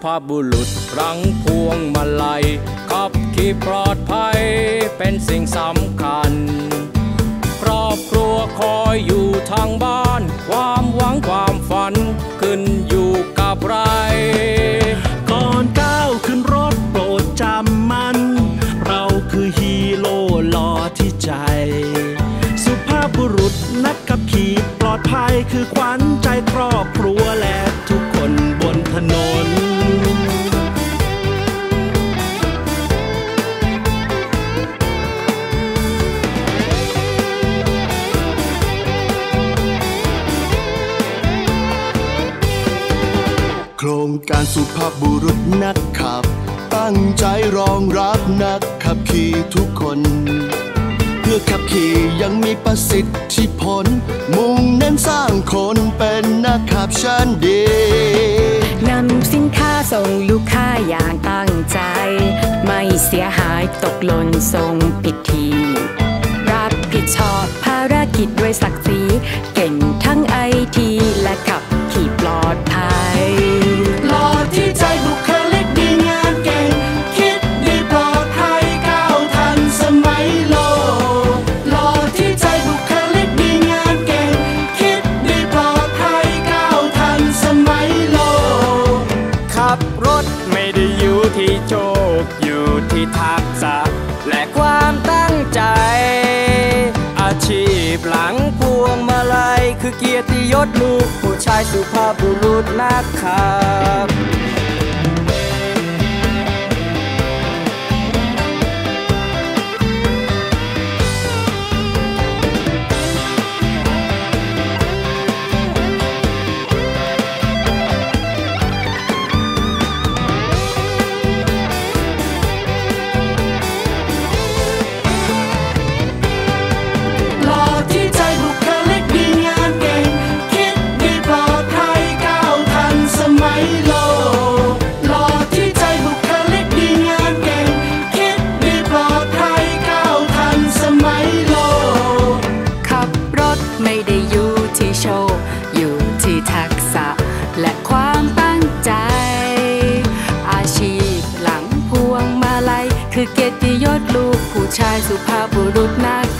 ภาพบุรุษรั้งพวงมาลัยขับขี่ปลอดภัยเป็นสิ่งสำคัญครอบครัวคอยอยู่ทางบ้านความหวังความฝันขึ้นอยู่กับไรก่อนก้าวขึ้นรถโปรดจำมันเราคือฮีโร่หล่อที่ใจสุภาพบุรุษนักขับขี่ปลอดภัยคือขวัญใจครอบครัวและทุกคนบนถนนโครงการสุภาพบุรุษนักขับตั้งใจรองรับนักขับขี่ทุกคนเพื่อขับขี่ยังมีประสิทธิผลมุ่งเน้นสร้างคนเป็นนักขับชั้นดีนำสินค้าส่งลูกค้าอย่างตั้งใจไม่เสียหายตกหล่นส่งผิดทีรับผิดชอบภารกิจด้วยศักดิ์ศรีเก่งทั้งไอทีและขับขี่ปลอดภัยหล่อที่ใจบุคลิกดีงานเก่งคิดดีปลอดภัยก้าวทันสมัยโลกหล่อที่ใจบุคลิกดีงานเก่งคิดดีปลอดภัยก้าวทันสมัยโลกขับรถไม่ได้อยู่ที่โชคอยู่ที่ทักษะและความตั้งใจอาชีพหลังพวงมาลัยคือเกียรติยศลูกผู้ชายสุภาพบุรุษนักขับอยู่ที่ทักษะและความตั้งใจอาชีพหลังพวงมาลัยคือเกียรติยศลูกผู้ชายสุภาพบุรุษนัก